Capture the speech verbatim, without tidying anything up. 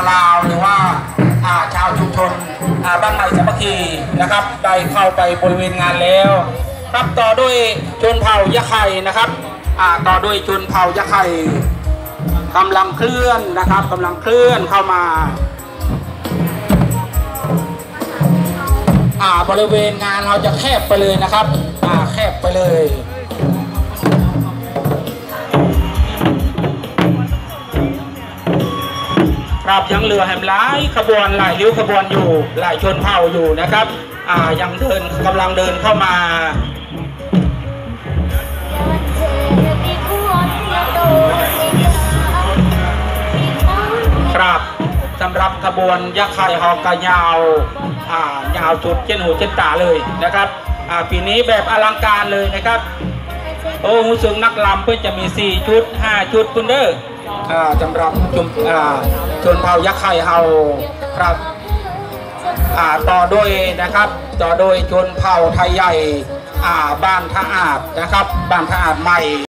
ลาวหรือว่าชาวชุมชนบ้านใหม่สามัคคีนะครับได้เข้าไปบริเวณงานแล้วครับต่อด้วยชนเผ่ายะไข่นะครับต่อด้วยชนเผ่ายะไข่กำลังเคลื่อนนะครับกำลังเคลื่อนเข้ามาบริเวณงานเราจะแคบไปเลยนะครับแคบไปเลยครับยังเหลือแหมหลายขบวนหลายริ้วขบวนอยู่หลายชนเผ่าอยู่นะครับอ่ายังเดินกำลังเดินเข้ามาครับสำหรับขบวนยักษ์ไข่หอกกะยาวอ่ายาวจุดเช่นหูเช่นตาเลยนะครับอ่าปีนี้แบบอลังการเลยนะครับโอ้หูสึงนักลำเพื่อจะมีสี่ชุดห้าชุดคุณเด้ออ่าสำหรับจุ่มอ่าชนเผ่ายักษ์ไข่เฮาครับอ่าต่อโดยนะครับต่อโดยชนเผ่าไทยใหญ่อ่าบ้านท่าอาดนะครับบ้านท่าอาดใหม่